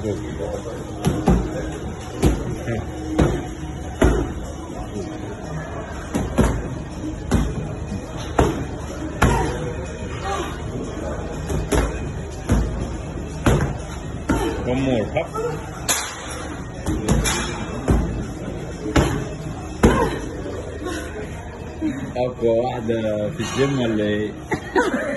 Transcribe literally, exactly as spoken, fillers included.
One more cup. أقوى واحدة في الجيم ولا إيه؟